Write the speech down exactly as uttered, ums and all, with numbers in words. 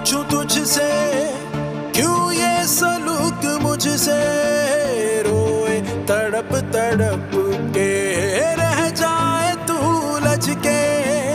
पूछूं तुझसे क्यों ये सलूक मुझसे रोए तड़प तड़प